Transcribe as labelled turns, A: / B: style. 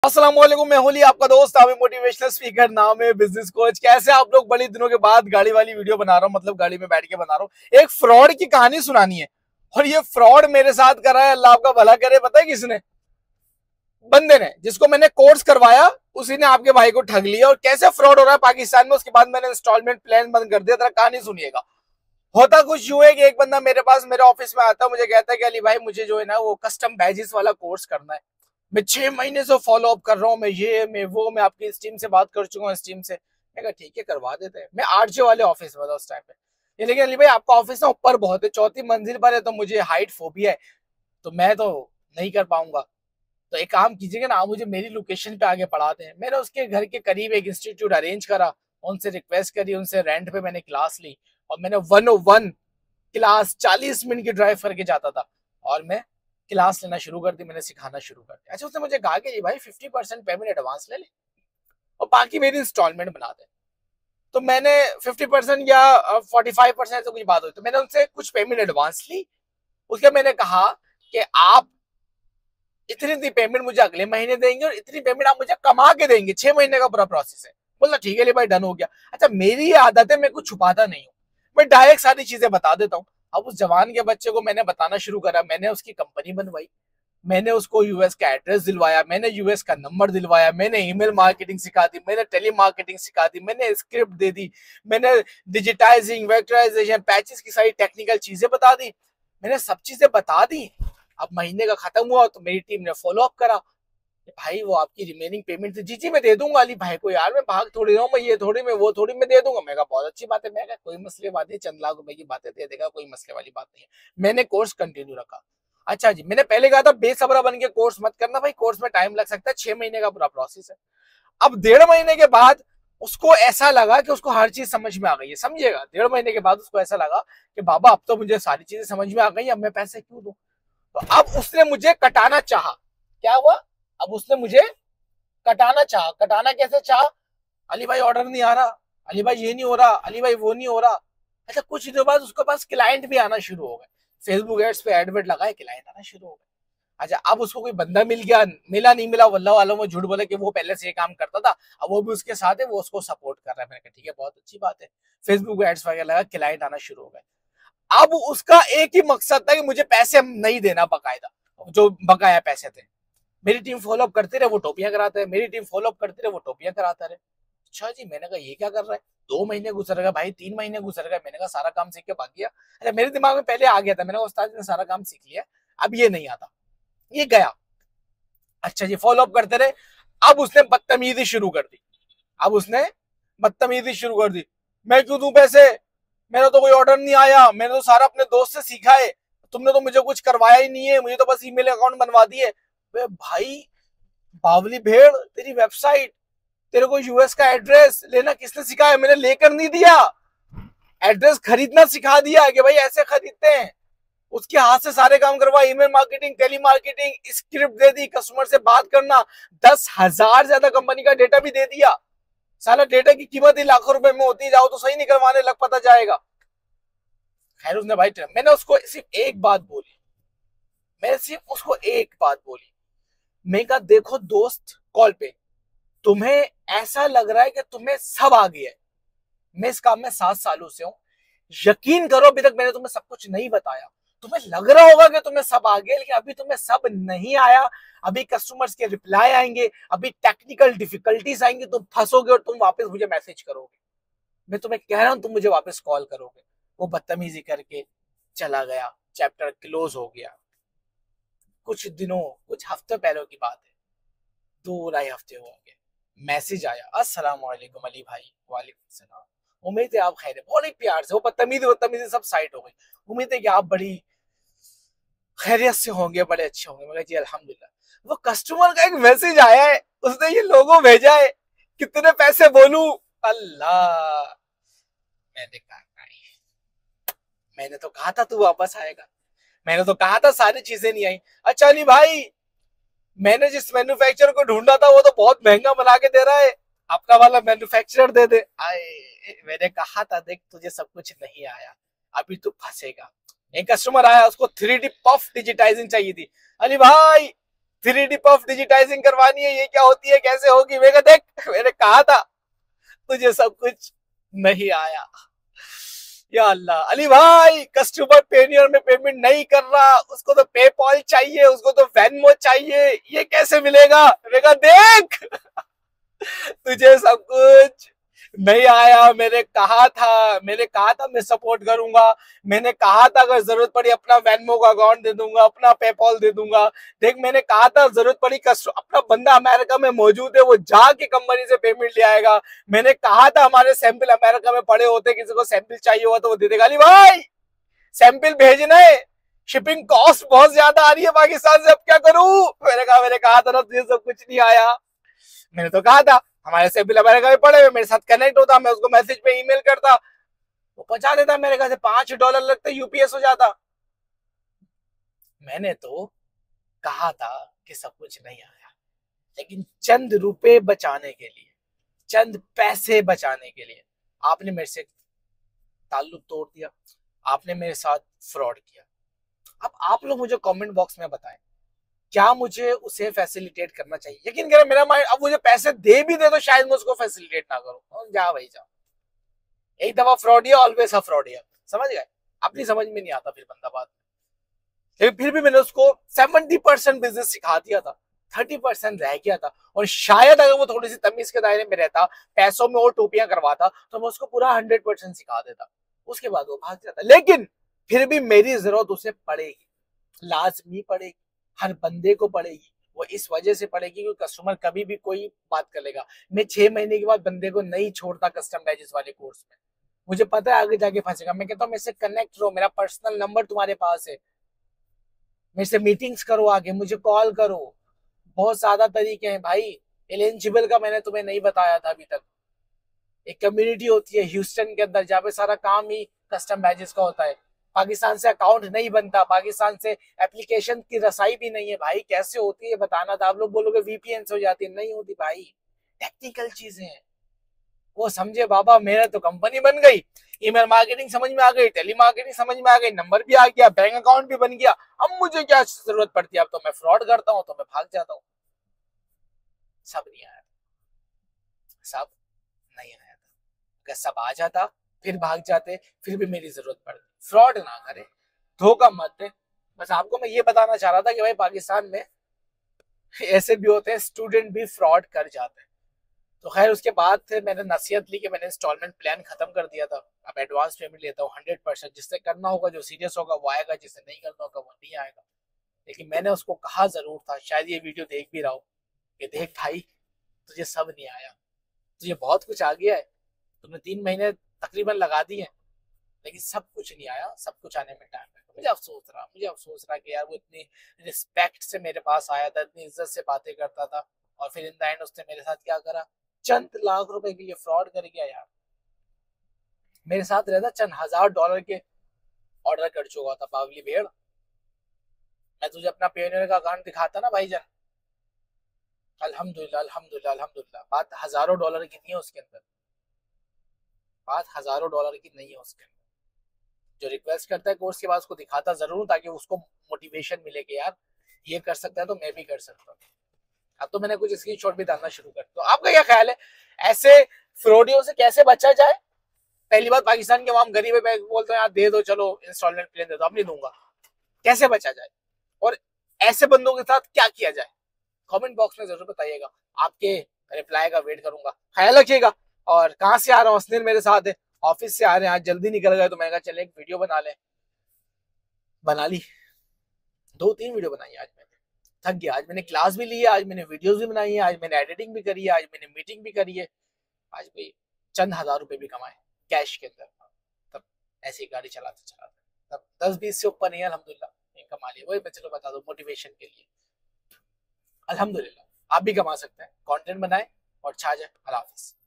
A: अस्सलाम वालेकुम, मैं होली आपका दोस्त आमिर, मोटिवेशनल स्पीकर, नाम है बिजनेस कोच। कैसे आप लोग? बड़ी दिनों के बाद गाड़ी वाली वीडियो बना रहा हूँ, मतलब गाड़ी में बैठ के बना रहा हूँ। एक फ्रॉड की कहानी सुनानी है और ये फ्रॉड मेरे साथ कर रहा है, अल्लाह आपका भला करे। पता है किसने? बंदे ने, जिसको मैंने कोर्स करवाया उसी ने आपके भाई को ठग लिया। और कैसे फ्रॉड हो रहा है पाकिस्तान में, उसके बाद मैंने इंस्टॉलमेंट प्लान बंद कर दिया। तरह कहानी सुनिएगा। होता कुछ यूं है कि एक बंदा मेरे पास, मेरे ऑफिस में आता है, मुझे कहता है कि अली भाई मुझे जो है ना वो कस्टम बैजेस वाला कोर्स करना है। मैं 6 महीने से फॉलो अप कर रहा हूँ, मैं वो मैं आपकी इस टीम से बात कर चुका हूँ, इस टीम से। मैं कहा ठीक है, करवा देते हैं। मैं आरजे वाले ऑफिस में था उस टाइम पे। ये लेकिन अली भाई आपका ऑफिस ना ऊपर बहुत है, 4थी मंजिल पर है, तो मुझे हाइट फोबिया है, तो मैं तो नहीं कर पाऊंगा। तो एक काम कीजिएगा ना, आप मुझे मेरी लोकेशन पे आगे पढ़ा दें। मैंने उसके घर के करीब एक इंस्टीट्यूट अरेंज करा, उनसे रिक्वेस्ट करी, उनसे रेंट पे मैंने क्लास ली और मैंने 101 क्लास 40 मिनट की ड्राइव करके जाता था और मैं क्लास लेना शुरू कर दी, मैंने सिखाना शुरू कर दिया। अच्छा, उसने मुझे कहा कि भाई 50% पेमेंट एडवांस ले ले और बाकी मेरी इंस्टॉलमेंट बना दे। तो मैंने 50% या 45% तो कुछ बात हुई, तो मैंने उनसे कुछ पेमेंट एडवांस ली। उसके मैंने कहा कि आप इतनी दी पेमेंट मुझे अगले महीने देंगे और इतनी पेमेंट आप मुझे कमा के देंगे। 6 महीने का पूरा प्रोसेस है। बोला ठीक है ले भाई, डन हो गया। अच्छा, मेरी ये आदत है, मैं कुछ छुपाता नहीं हूँ, मैं डायरेक्ट सारी चीजें बता देता हूँ। अब उस जवान के बच्चे को मैंने बताना शुरू करा, मैंने उसकी कंपनी बनवाई, मैंने उसको यूएस का एड्रेस दिलवाया, मैंने यूएस का नंबर दिलवाया, मैंने ईमेल मार्केटिंग सिखा दी, मैंने टेली मार्केटिंग सिखा दी, मैंने स्क्रिप्ट दे दी, मैंने डिजिटाइजिंग, वेक्टराइजेशन, पैचेस की सारी टेक्निकल चीजें बता दी, मैंने सब चीजें बता दी। अब महीने का खत्म हुआ तो मेरी टीम ने फॉलो अप करा, भाई वो आपकी रिमेनिंग पेमेंट थी। जी जी मैं दे दूंगा अली भाई को, यार मैं भाग थोड़ी रहा हूँ, मैं ये थोड़ी, मैं वो थोड़ी, मैं दे दूंगा। मैं कहा बहुत अच्छी बात है। मैं कहा कोई मसले बात नहीं, चंद लाख रुपए की बातें दे देगा, कोई मसले वाली बात नहीं है। मैंने कोर्स कंटिन्यू रखा। अच्छा जी, मैंने पहले कहा था बेसब्रा बन के कोर्स मत करना भाई, कोर्स में टाइम लग सकता है, 6 महीने का पूरा प्रोसेस है। अब 1.5 महीने के बाद उसको ऐसा लगा कि उसको हर चीज समझ में आ गई है। समझिएगा, 1.5 महीने के बाद उसको ऐसा लगा कि बाबा अब तो मुझे सारी चीजें समझ में आ गई, अब मैं पैसे क्यों दूं। तो अब उसने मुझे कटाना चाहा। क्या हुआ? अब उसने मुझे कटाना चाहा। कटाना कैसे चाहा? अली भाई ऑर्डर नहीं आ रहा, अली भाई ये नहीं हो रहा, अली भाई वो नहीं हो रहा। अच्छा, कुछ दिनों बाद उसके पास क्लाइंट भी आना शुरू हो गए, फेसबुक एड्स पे एडवर्ट लगाए, क्लाइंट आना शुरू हो गए। अच्छा, अब उसको कोई बंदा मिल गया, मिला नहीं मिला, वल्लाह वालों में झूठ बोले कि वो पहले से ये काम करता था, अब वो भी उसके साथ है, वो उसको सपोर्ट कर रहा है। मैंने कहा ठीक है, बहुत अच्छी बात है। फेसबुक एड्स वगैरह लगा, क्लाइंट आना शुरू हो गए। अब उसका एक ही मकसद था कि मुझे पैसे नहीं देना, बकायदा जो बकाया पैसे थे। मेरी टीम फॉलो अप करती रहे, वो टोपियां कराते रहे, मेरी टीम फॉलो अप करती रहे, वो टोपियां कराता रहे। अच्छा जी, मैंने कहा ये क्या कर रहा है। 2 महीने गुजर गए भाई, 3 महीने गुजर गए, मैंने कहा सारा काम सीख के भाग गया। अच्छा, मेरे दिमाग में पहले आ गया था, मैंने कहा उस्ताद ने सारा काम सीख लिया, अब ये नहीं आता, ये गया। अच्छा जी, फॉलो अप करते रहे। अब उसने बदतमीजी शुरू कर दी, अब उसने बदतमीजी शुरू कर दी। मैं क्यों दूं पैसे, मेरा तो कोई ऑर्डर नहीं आया, मैंने तो सारा अपने दोस्त से सीखा है, तुमने तो मुझे कुछ करवाया ही नहीं है, मुझे तो बस ईमेल अकाउंट बनवा दिए। भाई बावली भेड़, तेरी वेबसाइट, तेरे को यूएस का एड्रेस लेना किसने सिखाया? मैंने लेकर नहीं दिया, एड्रेस खरीदना सिखा दिया कि भाई ऐसे खरीदते हैं। उसके हाथ से सारे काम करवा, email marketing, telemarketing, script दे दी, कस्टमर से बात करना, 10,000 ज्यादा कंपनी का डेटा भी दे दिया। साला डेटा की कीमत ही लाखों रुपए में होती, जाओ तो सही नहीं करवाने लग पता जाएगा। खैर उसने भाई, मैंने उसको सिर्फ एक बात बोली, मैंने सिर्फ उसको एक बात बोली, मैं कहा देखो दोस्त, कॉल पे तुम्हें ऐसा लग रहा है कि तुम्हें सब आ गया है, मैं इस काम में 7 सालों से हूं, यकीन करो अभी तक मैंने तुम्हें सब कुछ नहीं बताया। तुम्हें लग रहा होगा कि तुम्हें सब आ गया, लेकिन अभी तुम्हें सब नहीं आया। अभी कस्टमर्स के रिप्लाई आएंगे, अभी टेक्निकल डिफिकल्टीज आएंगी, तुम फंसोगे और तुम वापस मुझे मैसेज करोगे। मैं तुम्हें कह रहा हूं तुम मुझे वापस कॉल करोगे। वो बदतमीजी करके चला गया, चैप्टर क्लोज हो गया। कुछ दिनों, कुछ हफ्ते पहले की बात है, 2 ढाई हफ्ते हो गए, मैसेज आया, अस्सलाम वालेकुम अली भाई। वालेकुम सलाम, उम्मीद है आप खैर है। बड़ी प्यार से, वो बदतमीजी सब साइड हो गई। उम्मीद है कि आप बड़ी खैरियत से होंगे, बड़े अच्छे होंगे। मगर जी अल्हम्दुलिल्लाह। वो कस्टमर का एक मैसेज आया है, उसने ये लोगो भेजा है, कितने पैसे बोलूं। अल्लाह, मैंने कहा नहीं, मैंने तो कहा था तू वापस आएगा, मैंने तो कहा था सारी चीजें नहीं आई। अच्छा नहीं भाई, मैंने जिस मैन्युफैक्चरर को ढूंढा था वो तो बहुत महंगा बना के दे रहा है, अपना वाला मैन्युफैक्चरर दे दे। आए, मैंने कहा था देख तुझे सब कुछ नहीं आया, अभी तू फंसेगा। एक कस्टमर आया, उसको 3D पफ डिजिटाइजिंग चाहिए थी। अली भाई 3D पफ डिजिटाइजिंग करवानी है, ये क्या होती है, कैसे होगी? मैंने देख, मैंने कहा था तुझे सब कुछ नहीं आया। या अल्लाह, अली भाई कस्टमर पेनियर में पेमेंट नहीं कर रहा, उसको तो पेपॉल चाहिए, उसको तो वेनमो चाहिए, ये कैसे मिलेगा? मैंने देख तुझे सब कुछ नहीं आया। मैंने कहा था मैं सपोर्ट करूंगा, मैंने कहा था अगर जरूरत पड़ी अपना वेनमो का अकाउंट दे दूंगा, अपना पेपॉल दे दूंगा। देख मैंने कहा था जरूरत पड़ी अपना बंदा अमेरिका में मौजूद है, वो जाके कंपनी से पेमेंट ले आएगा। मैंने कहा था हमारे सैंपल अमेरिका में पड़े होते, किसी को सैंपल चाहिए हुआ तो वो दे देगा। अली भाई सैंपल भेजना है, शिपिंग कॉस्ट बहुत ज्यादा आ रही है पाकिस्तान से, अब क्या करूं? मैंने कहा था ना तुझे सब कुछ नहीं आया। मैंने तो कहा था हमारे सैंपल अमेरिका में पड़े हुए, मेरे साथ कनेक्ट होता, मैं उसको मैसेज पे ईमेल करता, वो पहुंचा देता मेरे घर से, $5 लगते यूपीएस हो जाता। मैंने तो कहा था कि सब कुछ नहीं आया, लेकिन चंद रुपए बचाने के लिए, चंद पैसे बचाने के लिए आपने मेरे से ताल्लुक तोड़ दिया, आपने मेरे साथ फ्रॉड किया। अब आप लोग मुझे कमेंट बॉक्स में बताएं, क्या मुझे उसे फैसिलिटेट करना चाहिए? यकीन करें मेरा माइंड, अब मुझे पैसे दे भी दे तो शायद मैं उसको फैसिलिटेट ना करूं। जा भाई जा, एक दफा फ्रॉडिया ऑलवेज फ्रॉडिया, समझ गए? अपनी समझ में नहीं आता फिर बंदा बात। लेकिन फिर भी मैंने उसको 70% बिजनेस सिखा दिया था, 30% रह गया था, और शायद अगर वो थोड़ी सी तमीज के दायरे में रहता, पैसों में और टोपियां करवाता, तो मैं उसको पूरा 100% सिखा देता। उसके बाद वो भाग जाता, लेकिन फिर भी मेरी जरूरत उसे पड़ेगी, लाजमी पड़ेगी, हर बंदे को पड़ेगी। वो इस वजह से पड़ेगी क्योंकि कस्टमर कभी भी कोई बात कर लेगा। मैं 6 महीने के बाद बंदे को नहीं छोड़ता कस्टम बैजेस वाले कोर्स में, मुझे पता है आगे जाके फंसेगा। मैं कहता हूँ मेरे से कनेक्ट रहो, मेरा पर्सनल नंबर तुम्हारे पास है, मेरे से मीटिंग्स करो, आगे मुझे कॉल करो। बहुत ज्यादा तरीके हैं भाई। एलिजिबल का मैंने तुम्हें नहीं बताया था अभी तक। एक कम्युनिटी होती है ह्यूस्टन के अंदर जहाँ पे सारा काम ही कस्टम बैजेस का होता है। पाकिस्तान से अकाउंट नहीं बनता, पाकिस्तान से एप्लीकेशन की रसाई भी नहीं है भाई। कैसे होती है बताना था। आप लोग बोलोगे वीपीएन से हो जाती है, नहीं होती भाई, टेक्निकल चीजें हैं वो समझे बाबा। मेरा तो कंपनी बन गई, ईमेल मार्केटिंग समझ में आ गई, टेली मार्केटिंग समझ में आ गई, नंबर भी आ गया, बैंक अकाउंट भी बन गया, अब मुझे क्या जरूरत पड़ती है? अब तो मैं फ्रॉड करता हूँ, तो मैं भाग जाता हूँ। सब नहीं आया, सब नहीं आया था। अगर सब आ जाता फिर भाग जाते, फिर भी मेरी जरूरत पड़ती। फ्रॉड ना करे, धोखा मत दे। बस आपको मैं ये बताना चाह रहा था कि भाई पाकिस्तान में ऐसे भी होते हैं, स्टूडेंट भी फ्रॉड कर जाते हैं। तो खैर उसके बाद से मैंने नसीहत ली कि मैंने इंस्टॉलमेंट प्लान खत्म कर दिया था। अब एडवांस पेमेंट लेता हूँ 100%। जिससे करना होगा, जो सीरियस होगा वो आएगा, जिससे नहीं करना होगा वो नहीं आएगा। लेकिन मैंने उसको कहा जरूर था, शायद ये वीडियो देख भी रहा हो, कि देख भाई तुझे सब नहीं आया, तुझे बहुत कुछ आ गया है, तुमने 3 महीने तकरीबन लगा दिए, लेकिन सब कुछ नहीं आया, सब कुछ आने में टाइम है। मुझे अफसोस रहा कि यार वो इतनी रिस्पेक्ट से मेरे पास आया था, इतनी इज्जत से बातें करता था, और फिर इन द एंड उसने मेरे साथ क्या करा? चंद लाख रुपए के लिए फ्रॉड कर गया यार। मेरे साथ रहता चंद $1000 के ऑर्डर कर चुका था बावली भेड़। मैं तुझे अपना पेयोनियर का अकाउंट दिखाता ना भाईजान, अल्हम्दुलिल्लाह अल्हम्दुलिल्लाह अल्हम्दुलिल्लाह, बात हजारों डॉलर की नहीं है उसके अंदर, बात हजारों डॉलर की नहीं है उसके अंदर। जो रिक्वेस्ट करता है कोर्स के बाद उसको दिखाता जरूर, ताकि उसको मोटिवेशन मिले कि यार ये कर सकता है तो मैं भी कर सकता हूँ। अब तो मैंने कुछ स्क्रीनशॉट भी डालना शुरू कर। तो आपका क्या ख्याल है, ऐसे फ्रॉडियों से कैसे बचा जाए? पहली बात, पाकिस्तान के आवाम गरीब है, बोलते हैं यार दे दो, चलो इंस्टॉलमेंट प्लान दे दो, अब नहीं दूंगा। कैसे बचा जाए और ऐसे बंदों के साथ क्या किया जाए? कमेंट बॉक्स में जरूर बताइएगा, आपके रिप्लाई का वेट करूंगा। ख्याल रखिएगा। और कहाँ से आ रहा हूँ, अस्नीर मेरे साथ है, ऑफिस से आ रहे हैं, आज जल्दी निकल गए, तो मैंने कहा चले एक वीडियो बना ले। बना ली, 2-3 वीडियो बनाई आज मैंने, थक गया। आज मैंने क्लास भी ली है, आज मैंने वीडियोस भी बनाई है, आज मैंने एडिटिंग भी करी है, आज मैंने मीटिंग भी करी है, आज भी चंद हजार रुपए भी कमाए कैश के अंदर। तब ऐसी गाड़ी चलाते चलाते तब 10-20 से ऊपर नहीं, अल्हम्दुलिल्लाह कमा लिया। वही मैं चलो बता दो मोटिवेशन के लिए, अल्हम्दुलिल्लाह आप भी कमा सकते हैं। कंटेंट बनाए और छा जाए। अल्लाह हाफिज़।